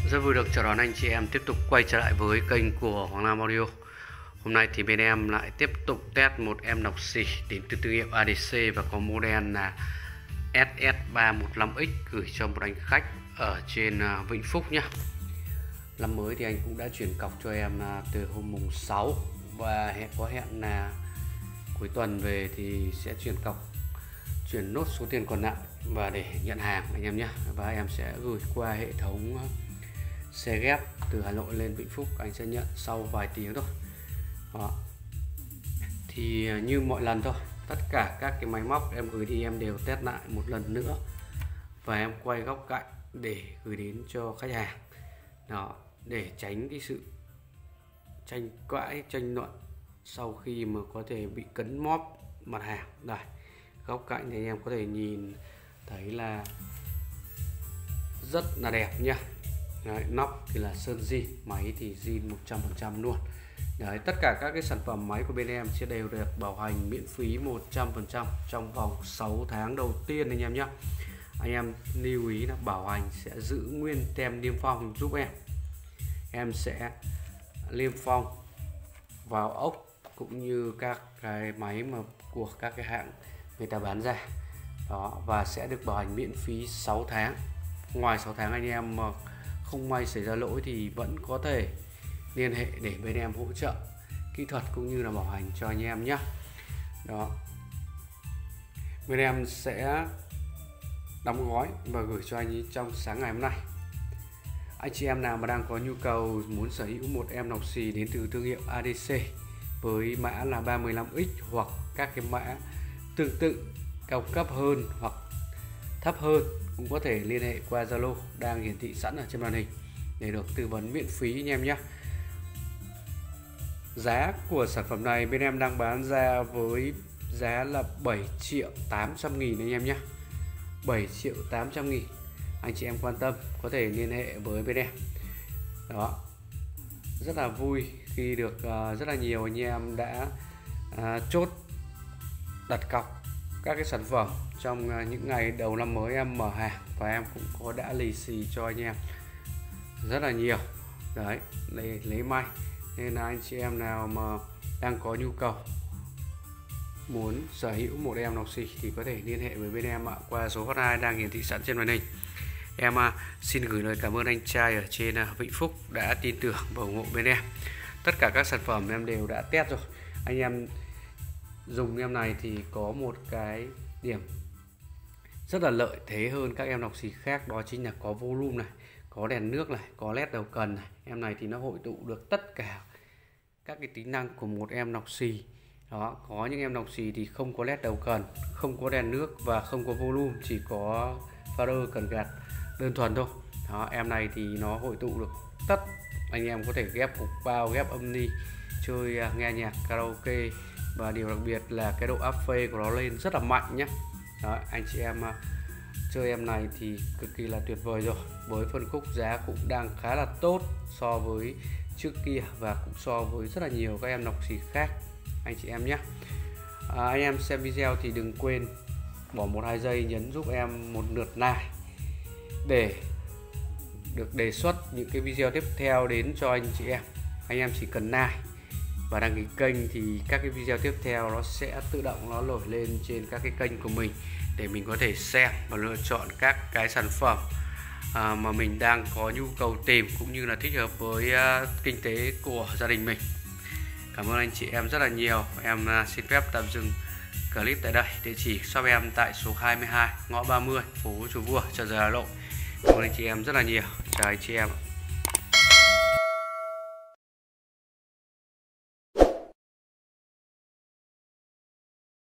Rất vui được chào đón anh chị em tiếp tục quay trở lại với kênh của Hoàng Lam Audio. Hôm nay thì bên em lại tiếp tục test một em nọc xì đến từ thương hiệu ADC và có model là SS315X gửi cho một anh khách ở trên Vĩnh Phúc nhé. Năm mới thì anh cũng đã chuyển cọc cho em từ hôm mùng 6 và có hẹn là cuối tuần về thì sẽ chuyển nốt số tiền còn lại và để nhận hàng anh em nhé. Và em sẽ gửi qua hệ thống xe ghép từ Hà Nội lên Vĩnh Phúc, anh sẽ nhận sau vài tiếng thôi. Đó. Thì như mọi lần thôi, tất cả các cái máy móc em gửi đi em đều test lại một lần nữa và em quay góc cạnh để gửi đến cho khách hàng. Đó, để tránh cái sự tranh cãi tranh luận sau khi mà có thể bị cấn móp mặt hàng. Đây, góc cạnh thì anh em có thể nhìn thấy là rất là đẹp nhá. Đấy, nóc thì là sơn zin, máy thì zin 100% luôn. Đấy, tất cả các cái sản phẩm máy của bên em sẽ đều được bảo hành miễn phí 100% trong vòng 6 tháng đầu tiên anh em nhé. Anh em lưu ý là bảo hành sẽ giữ nguyên tem niêm phong giúp em. Em sẽ niêm phong vào ốc cũng như các cái máy mà của các cái hãng người ta bán ra. Đó, và sẽ được bảo hành miễn phí 6 tháng. Ngoài 6 tháng anh em mà không may xảy ra lỗi thì vẫn có thể liên hệ để bên em hỗ trợ kỹ thuật cũng như là bảo hành cho anh em nhé. Đó, bên em sẽ đóng gói và gửi cho anh ấy trong sáng ngày hôm nay. Anh chị em nào mà đang có nhu cầu muốn sở hữu một em nọc xì đến từ thương hiệu ADC với mã là 315X hoặc các cái mã tương tự cao cấp hơn hoặc thấp hơn cũng có thể liên hệ qua Zalo đang hiển thị sẵn ở trên màn hình để được tư vấn miễn phí anh em nhé. Giá của sản phẩm này bên em đang bán ra với giá là 7.800.000 anh em nhé. 7.800.000. Anh chị em quan tâm có thể liên hệ với bên em. Đó, rất là vui khi được rất là nhiều anh em đã chốt đặt cọc các cái sản phẩm trong những ngày đầu năm mới em mở hàng, và em cũng có đã lì xì cho anh em rất là nhiều. Đấy, lấy may. Nên là anh chị em nào mà đang có nhu cầu muốn sở hữu một em nọc xì thì có thể liên hệ với bên em qua số hotline đang hiển thị sẵn trên màn hình. Em xin gửi lời cảm ơn anh trai ở trên Vĩnh Phúc đã tin tưởng và ủng hộ bên em. Tất cả các sản phẩm em đều đã test rồi. Anh em dùng em này thì có một cái điểm rất là lợi thế hơn các em nọc xì khác, đó chính là có volume này, có đèn nước này, có led đầu cần này. Em này thì nó hội tụ được tất cả các cái tính năng của một em nọc xì. Đó, có những em nọc xì thì không có led đầu cần, không có đèn nước và không có volume, chỉ có fader cần gạt đơn thuần thôi. Đó, em này thì nó hội tụ được tất. Anh em có thể ghép cục bao, ghép âm ni, chơi nghe nhạc karaoke, và điều đặc biệt là cái độ áp phê của nó lên rất là mạnh nhé. Đó, anh chị em chơi em này thì cực kỳ là tuyệt vời rồi, với phân khúc giá cũng đang khá là tốt so với trước kia và cũng so với rất là nhiều các em nọc xì khác anh chị em nhé. Anh em xem video thì đừng quên bỏ 1-2 giây nhấn giúp em một lượt like để được đề xuất những cái video tiếp theo đến cho anh chị em. Anh em chỉ cần like và đăng ký kênh thì các cái video tiếp theo nó sẽ tự động nó nổi lên trên các cái kênh của mình để mình có thể xem và lựa chọn các cái sản phẩm mà mình đang có nhu cầu tìm cũng như là thích hợp với kinh tế của gia đình mình. Cảm ơn anh chị em rất là nhiều. Em xin phép tạm dừng clip tại đây. Địa chỉ shop em tại số 22 ngõ 30 phố Chùa Vua, Chợ Giời, Hà Nội. Cảm ơn anh chị em rất là nhiều. Chào anh chị em.